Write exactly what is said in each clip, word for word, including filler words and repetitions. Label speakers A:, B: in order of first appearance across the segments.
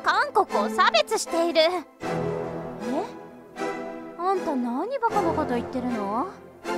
A: 韓国を差別している。え？あんた何バカバカと言ってるの？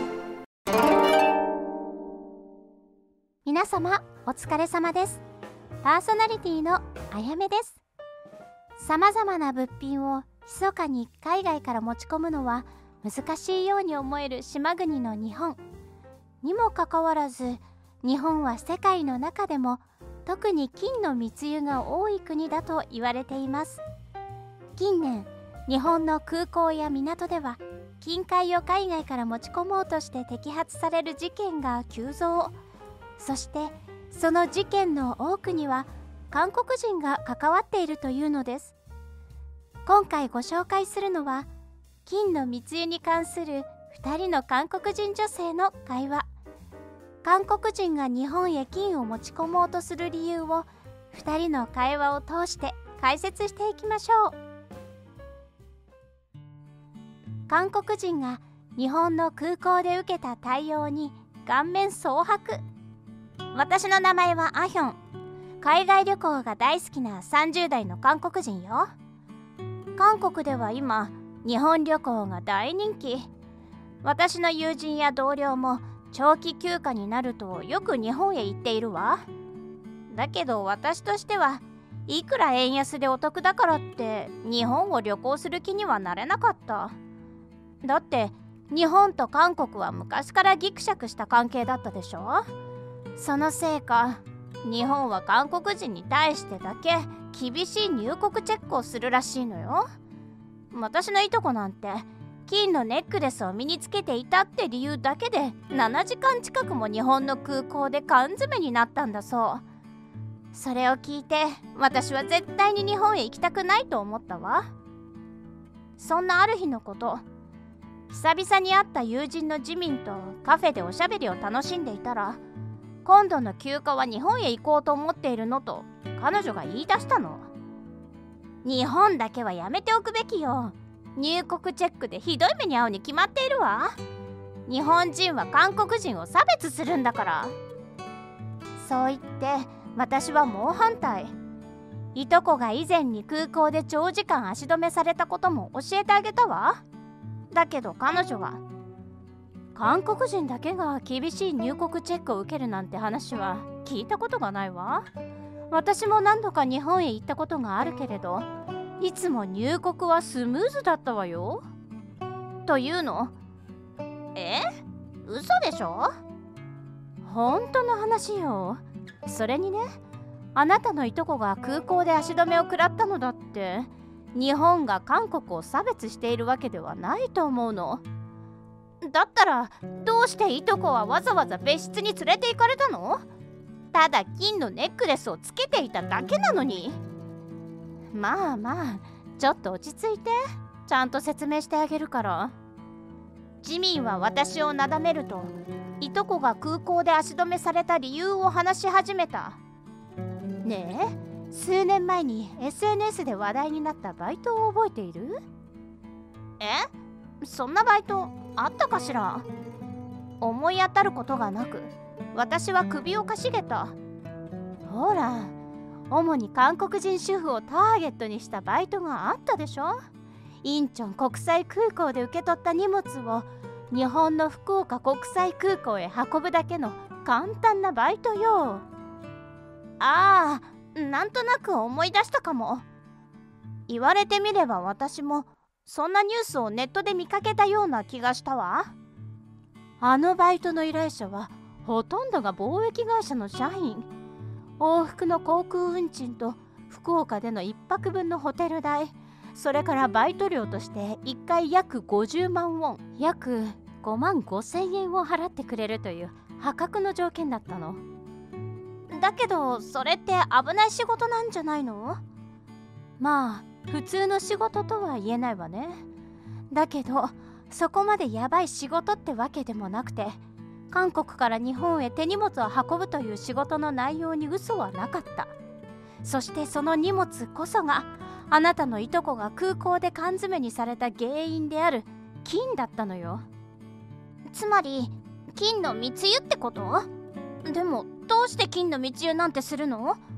A: 皆様お疲れ様です。パーソナリティのあやめです。さまざまな物品を密かに海外から持ち込むのは難しいように思える島国の日本にもかかわらず、日本は世界の中でも特に金の密輸が多い国だと言われています。近年、日本の空港や港では金塊を海外から持ち込もうとして摘発される事件が急増。そしてその事件の多くには韓国人が関わっているというのです。今回ご紹介するのは金の密輸に関するふたりの韓国人女性の会話。韓国人が日本へ金を持ち込もうとする理由をふたりの会話を通して解説していきましょう。韓国人が日本の空港で受けた対応に顔面蒼白。私の名前はアヒョン。海外旅行が大好きなさんじゅう代の韓国人よ。韓国では今、日本旅行が大人気。私の友人や同僚も長期休暇になるとよく日本へ行っているわ。だけど私としてはいくら円安でお得だからって日本を旅行する気にはなれなかった。だって日本と韓国は昔からギクシャクした関係だったでしょ。そのせいか日本は韓国人に対してだけ厳しい入国チェックをするらしいのよ。私のいとこなんて金のネックレスを身につけていたって理由だけでななじかん近くも日本の空港で缶詰になったんだそう。それを聞いて私は絶対に日本へ行きたくないと思ったわ。そんなある日のこと、久々に会った友人のジミンとカフェでおしゃべりを楽しんでいたら、今度の休暇は日本へ行こうと思っているのと彼女が言い出したの。日本だけはやめておくべきよ。入国チェックでひどい目に遭うに決まっているわ。日本人は韓国人を差別するんだから。そう言って私は猛反対。いとこが以前に空港で長時間足止めされたことも教えてあげたわ。だけど彼女は、韓国人だけが厳しい入国チェックを受けるなんて話は聞いたことがないわ。私も何度か日本へ行ったことがあるけれど、いつも入国はスムーズだったわよ。というの？え？嘘でしょ？本当の話よ。それにね、あなたのいとこが空港で足止めを食らったのだって日本が韓国を差別しているわけではないと思うの。だったらどうしていとこはわざわざ別室に連れて行かれたの？ただ金のネックレスをつけていただけなのに。まあまあ、ちょっと落ち着いて。ちゃんと説明してあげるから。ジミンは私をなだめると、いとこが空港で足止めされた理由を話し始めた。ねえ、数年前に エスエヌエス で話題になったバイトを覚えている？え？そんなバイトあったかしら？思い当たることがなく、私は首をかしげた。ほら、主に韓国人主婦をターゲットにしたバイトがあったでしょ。インチョン国際空港で受け取った荷物を日本の福岡国際空港へ運ぶだけの簡単なバイトよ。ああ、なんとなく思い出したかも。言われてみれば私もそんなニュースをネットで見かけたような気がしたわ。あのバイトの依頼者はほとんどが貿易会社の社員。往復の航空運賃と福岡でのいっぱくぶんのホテル代、それからバイト料としていっかい約ごじゅうまんウォン、約ごまんごせんえんを払ってくれるという破格の条件だったの。だけどそれって危ない仕事なんじゃないの？まあ普通の仕事とは言えないわね。だけどそこまでやばい仕事ってわけでもなくて、韓国から日本へ手荷物を運ぶという仕事の内容に嘘はなかった。そしてその荷物こそがあなたのいとこが空港で缶詰にされた原因である金だったのよ。つまり金の密輸ってこと？でもどうして金の密輸なんてするの？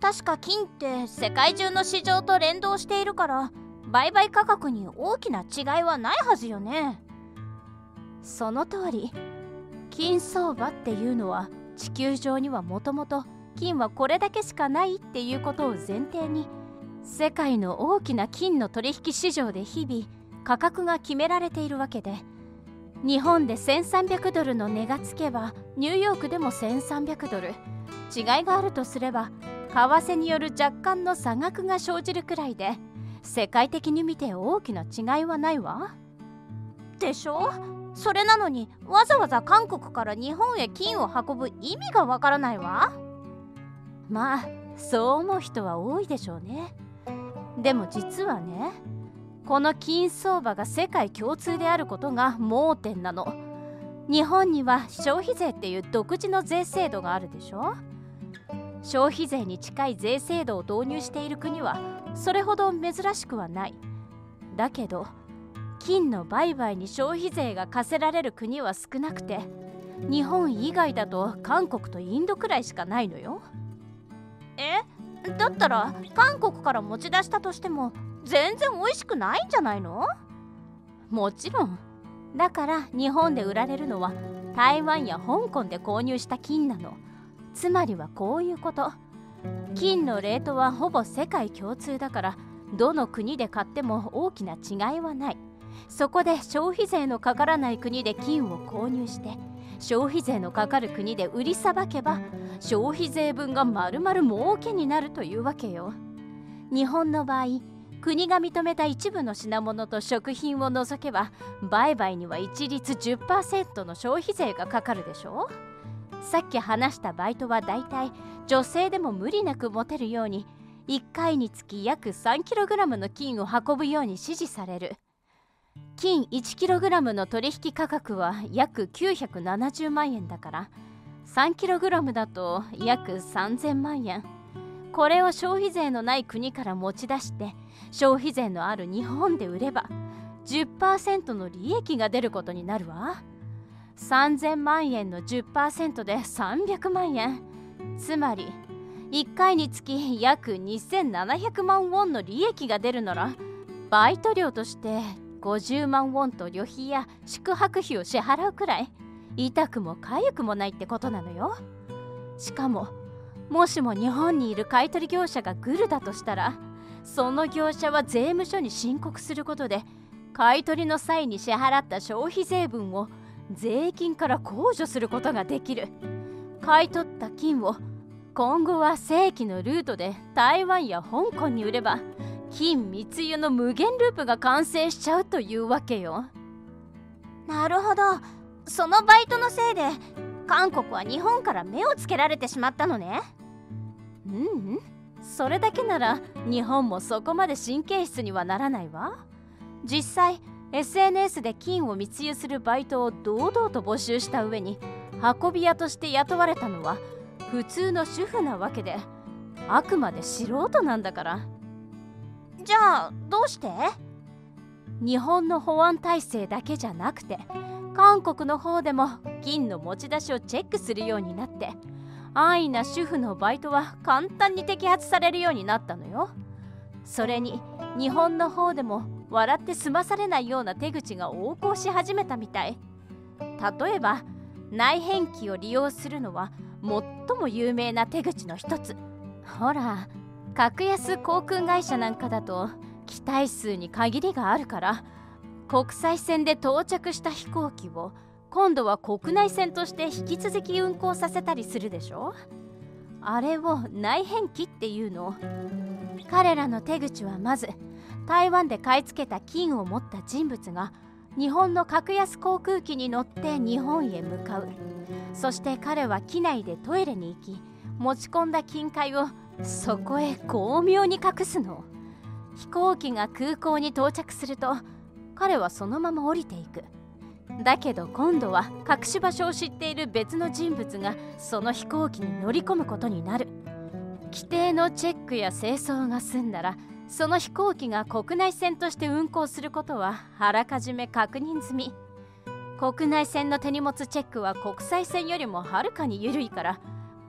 A: 確か金って世界中の市場と連動しているから売買価格に大きな違いはないはずよね。その通り。金相場っていうのは地球上にはもともと金はこれだけしかないっていうことを前提に世界の大きな金の取引市場で日々価格が決められているわけで、日本でせんさんびゃくドルの値がつけばニューヨークでもせんさんびゃくドル、違いがあるとすれば為替による若干の差額が生じるくらいで世界的に見て大きな違いはないわ。でしょ。それなのにわざわざ韓国から日本へ金を運ぶ意味がわからないわ。まあそう思う人は多いでしょうね。でも実はね、この金相場が世界共通であることが盲点なの。日本には消費税っていう独自の税制度があるでしょ。消費税に近い税制度を導入している国はそれほど珍しくはない。だけど金の売買に消費税が課せられる国は少なくて、日本以外だと韓国とインドくらいしかないのよ。え、だったら韓国から持ち出したとしても全然美味しくないんじゃないの？もちろん。だから日本で売られるのは台湾や香港で購入した金なの。つまりはこういうこと。金のレートはほぼ世界共通だから、どの国で買っても大きな違いはない。そこで消費税のかからない国で金を購入して消費税のかかる国で売りさばけば消費税分がまるまる儲けになるというわけよ。日本の場合、国が認めた一部の品物と食品を除けば売買には一律 じゅっパーセント の消費税がかかるでしょ。さっき話したバイトはだいたい女性でも無理なく持てるようにいっかいにつき約 さんキログラム の金を運ぶように指示される。金 いちキログラム の取引価格は約きゅうひゃくななじゅうまんえんだから、さんキログラム だと約さんぜんまんえん。これを消費税のない国から持ち出して消費税のある日本で売れば じゅっパーセント の利益が出ることになるわ。さんぜんまんえんの じゅっパーセント でさんびゃくまんえん。つまりいっかいにつき約にせんななひゃくまんウォンの利益が出るなら、バイト料としてごじゅうまんウォンと旅費や宿泊費を支払うくらい痛くも痒くもないってことなのよ。しかももしも日本にいる買取業者がグルだとしたら、その業者は税務署に申告することで買い取りの際に支払った消費税分を税金から控除することができる。買い取った金を今後は正規のルートで台湾や香港に売れば金密輸の無限ループが完成しちゃうというわけよ。なるほど。そのバイトのせいで韓国は日本から目をつけられてしまったのね。うんうん、それだけなら日本もそこまで神経質にはならないわ。実際 エスエヌエス で金を密輸するバイトを堂々と募集した上に運び屋として雇われたのは普通の主婦なわけで、あくまで素人なんだから。じゃあどうして？日本の保安体制だけじゃなくて韓国の方でも金の持ち出しをチェックするようになって、安易な主婦のバイトは簡単に摘発されるようになったのよ。それに日本の方でも笑って済まされないような手口が横行し始めたみたい。例えば内変機を利用するのは最も有名な手口の一つ。ほら、格安航空会社なんかだと機体数に限りがあるから、国際線で到着した飛行機を今度は国内線として引き続き運航させたりするでしょ。あれを内変機っていうの。彼らの手口はまず台湾で買い付けた金を持った人物が日本の格安航空機に乗って日本へ向かう。そして彼は機内でトイレに行き、持ち込んだ金塊をそこへ巧妙に隠すの。飛行機が空港に到着すると彼はそのまま降りていく。だけど今度は隠し場所を知っている別の人物がその飛行機に乗り込むことになる。規定のチェックや清掃が済んだら、その飛行機が国内線として運航することはあらかじめ確認済み。国内線の手荷物チェックは国際線よりもはるかに緩いから、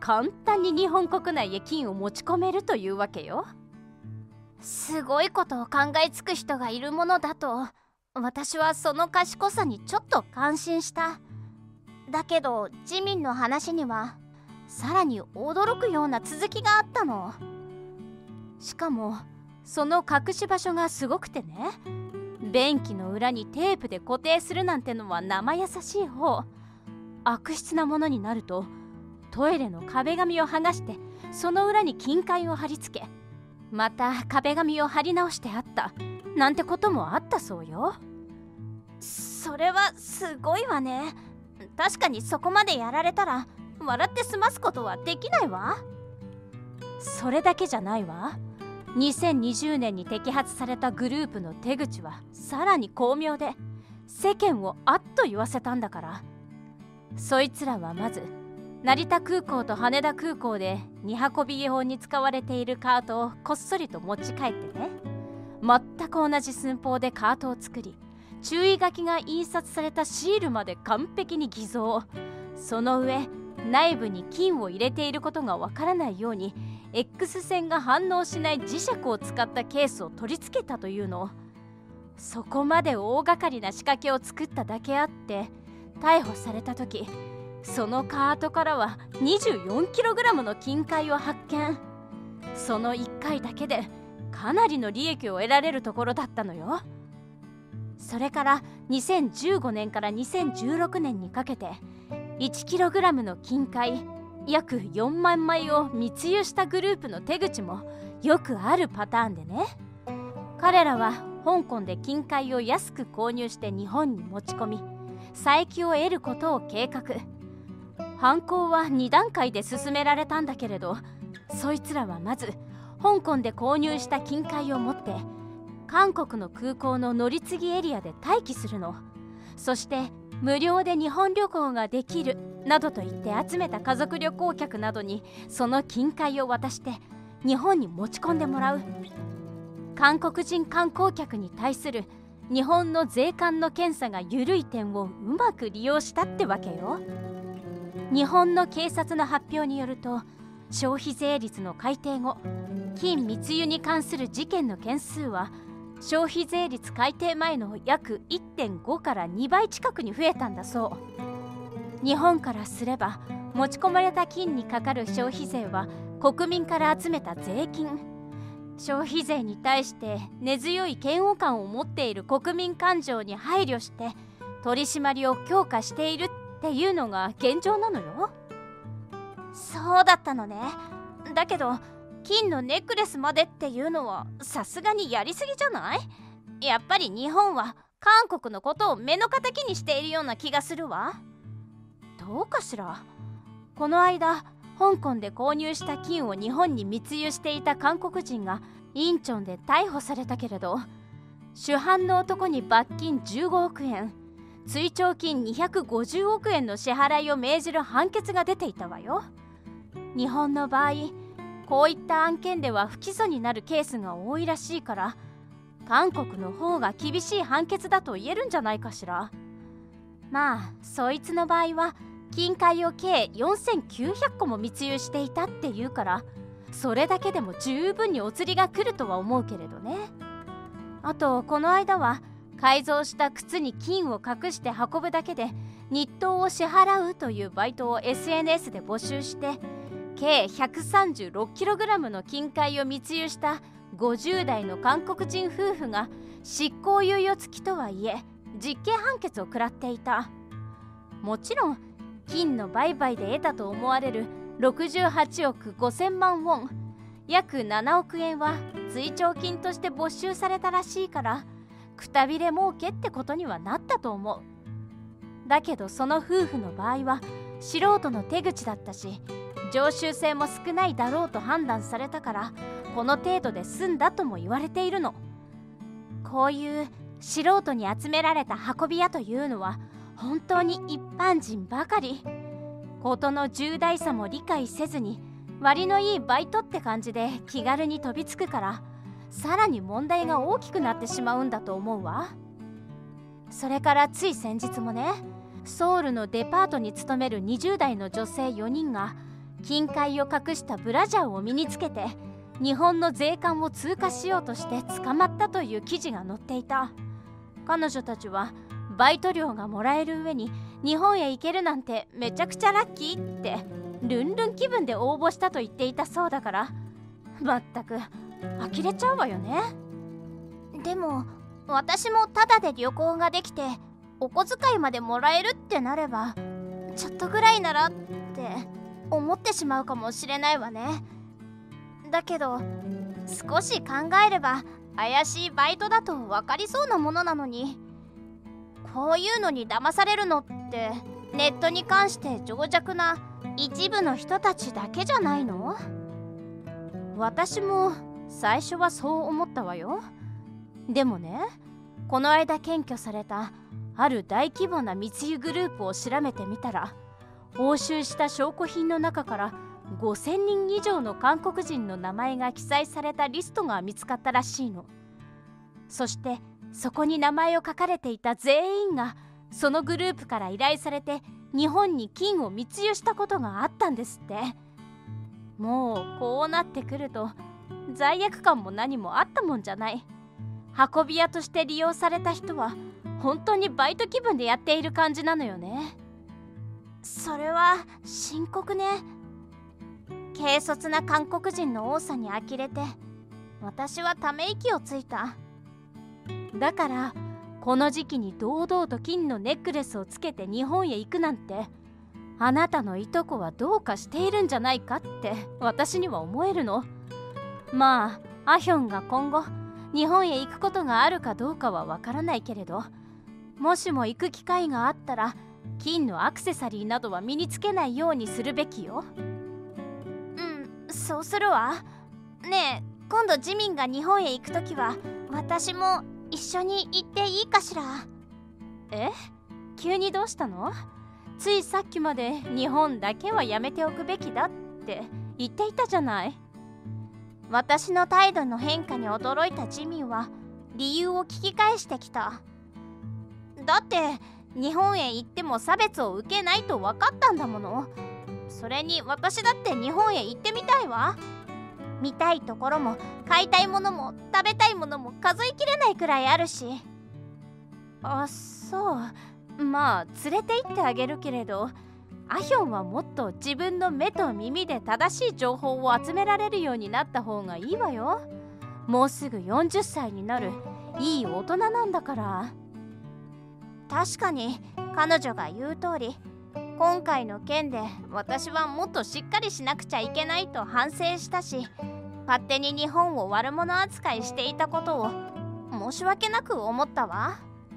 A: 簡単に日本国内へ金を持ち込めるというわけよ。すごいことを考えつく人がいるものだと私はその賢さにちょっと感心した。だけどジミンの話にはさらに驚くような続きがあったの。しかもその隠し場所がすごくてね、便器の裏にテープで固定するなんてのは生優しい方。悪質なものになるとトイレの壁紙を剥がしてその裏に金塊を貼り付け、また壁紙を貼り直してあったなんてこともあったそうよ。それはすごいわね。確かにそこまでやられたら笑って済ますことはできないわ。それだけじゃないわ。にせんにじゅうねんに摘発されたグループの手口はさらに巧妙で世間をあっと言わせたんだから。そいつらはまず成田空港と羽田空港で荷運び用に使われているカートをこっそりと持ち帰ってね、全く同じ寸法でカートを作り、注意書きが印刷されたシールまで完璧に偽造。その上内部に金を入れていることがわからないように X 線が反応しない磁石を使ったケースを取り付けたというの。そこまで大掛かりな仕掛けを作っただけあって逮捕された時、そのカートからは にじゅうよんキログラム の金塊を発見。そのいっかいだけでかなりの利益を得られるところだったのよ。それからにせんじゅうごねんからにせんじゅうろくねんにかけて いちキログラム の金塊約よんまんまいを密輸したグループの手口もよくあるパターンでね、彼らは香港で金塊を安く購入して日本に持ち込み差益を得ることを計画。犯行はにだんかいで進められたんだけれど、そいつらはまず香港で購入した金塊を持って韓国の空港の乗り継ぎエリアで待機するの。そして無料で日本旅行ができるなどと言って集めた家族旅行客などにその金塊を渡して日本に持ち込んでもらう。韓国人観光客に対する日本の税関の検査が緩い点をうまく利用したってわけよ。日本の警察の発表によると、消費税率の改定後金密輸に関する事件の件数は消費税率改定前の約 いってんご からにばい近くに増えたんだそう。日本からすれば持ち込まれた金にかかる消費税は国民から集めた税金。消費税に対して根強い嫌悪感を持っている国民感情に配慮して取り締まりを強化しているっていうのが現状なのよ。そうだったのね。だけど金のネックレスまでっていうのはさすがにやりすぎじゃない？やっぱり日本は韓国のことを目の敵にしているような気がするわ。どうかしら。この間香港で購入した金を日本に密輸していた韓国人がインチョンで逮捕されたけれど、主犯の男に罰金じゅうごおくえん、追徴金にひゃくごじゅうおくえんの支払いを命じる判決が出ていたわよ。日本の場合こういった案件では不起訴になるケースが多いらしいから、韓国の方が厳しい判決だと言えるんじゃないかしら。まあそいつの場合は金塊を計よんせんきゅうひゃっこも密輸していたっていうから、それだけでも十分にお釣りが来るとは思うけれどね。あとこの間は改造した靴に金を隠して運ぶだけで日当を支払うというバイトを エスエヌエス で募集して計 ひゃくさんじゅうろくキログラム の金塊を密輸したごじゅうだいの韓国人夫婦が執行猶予付きとはいえ実刑判決を食らっていた。もちろん金の売買で得たと思われるろくじゅうはちおくごせんまんウォン、約ななおくえんは追徴金として没収されたらしいから、くたびれ儲けってことにはなったと思う。だけどその夫婦の場合は素人の手口だったし、常習性も少ないだろうと判断されたから、この程度で済んだとも言われているの。こういう素人に集められた運び屋というのは本当に一般人ばかり。事の重大さも理解せずに割のいいバイトって感じで気軽に飛びつくから、さらに問題が大きくなってしまうんだと思うわ。それからつい先日もね、ソウルのデパートに勤めるにじゅうだいの女性よにんが金塊を隠したブラジャーを身につけて日本の税関を通過しようとして捕まったという記事が載っていた。彼女たちはバイト料がもらえる上に日本へ行けるなんてめちゃくちゃラッキーってルンルン気分で応募したと言っていたそうだから、まったく呆れちゃうわよね。でも私もタダで旅行ができてお小遣いまでもらえるってなればちょっとぐらいならって思ってしまうかもしれないわね。だけど少し考えれば怪しいバイトだと分かりそうなものなのに、こういうのに騙されるのってネットに関して情弱な一部の人たちだけじゃないの？私も最初はそう思ったわよ。でもね、この間検挙されたある大規模な密輸グループを調べてみたら、押収した証拠品の中からごせんにん以上の韓国人の名前が記載されたリストが見つかったらしいの。そしてそこに名前を書かれていた全員がそのグループから依頼されて日本に金を密輸したことがあったんですって。もうこうなってくると罪悪感も何もあったもんじゃない。運び屋として利用された人は本当にバイト気分でやっている感じなのよね。それは深刻ね。軽率な韓国人の多さに呆れて私はため息をついた。だからこの時期に堂々と金のネックレスをつけて日本へ行くなんて、あなたのいとこはどうかしているんじゃないかって私には思えるの。まあアヒョンが今後日本へ行くことがあるかどうかはわからないけれど、もしも行く機会があったら金のアクセサリーなどは身につけないようにするべきよ。うん、そうするわ。ねえ、今度ジミンが日本へ行くときは私も一緒に行っていいかしら？え？急にどうしたの？ついさっきまで日本だけはやめておくべきだって言っていたじゃない。私の態度の変化に驚いたジミンは理由を聞き返してきた。だって日本へ行っても差別を受けないと分かったんだもの。それに私だって日本へ行ってみたいわ。見たいところも買いたいものも食べたいものも数えきれないくらいあるし。あ、そう。まあ連れて行ってあげるけれど、アヒョンはもっと自分の目と耳で正しい情報を集められるようになった方がいいわよ。もうすぐよんじゅっさいになるいい大人なんだから。確かに彼女が言う通り、今回の件で私はもっとしっかりしなくちゃいけないと反省したし、勝手に日本を悪者扱いしていたことを申し訳なく思ったわ。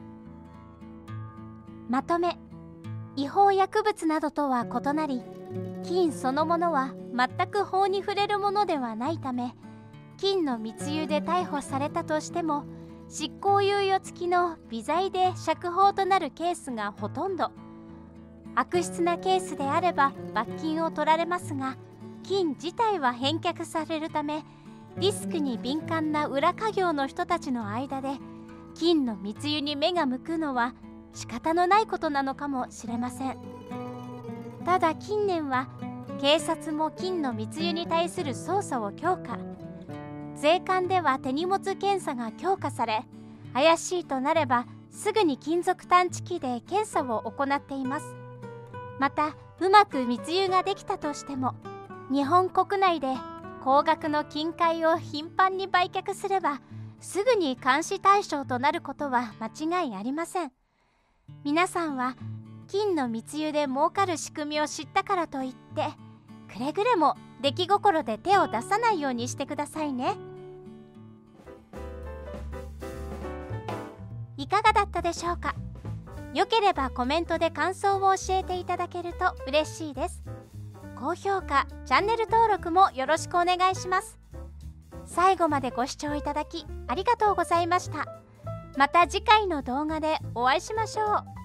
A: まとめ。違法薬物などとは異なり、金そのものは全く法に触れるものではないため、金の密輸で逮捕されたとしても執行猶予付きの微罪で釈放となるケースがほとんど。悪質なケースであれば罰金を取られますが、金自体は返却されるため、リスクに敏感な裏稼業の人たちの間で金の密輸に目が向くのは仕方のないことなのかもしれません。ただ近年は警察も金の密輸に対する捜査を強化、税関では手荷物検査が強化され、怪しいとなればすぐに金属探知機で検査を行っています。またうまく密輸ができたとしても、日本国内で高額の金塊を頻繁に売却すればすぐに監視対象となることは間違いありません。皆さんは金の密輸で儲かる仕組みを知ったからといってくれぐれも出来心で手を出さないようにしてくださいね。いかがだったでしょうか。よければコメントで感想を教えていただけると嬉しいです。高評価、チャンネル登録もよろしくお願いします。最後までご視聴いただきありがとうございました。また次回の動画でお会いしましょう。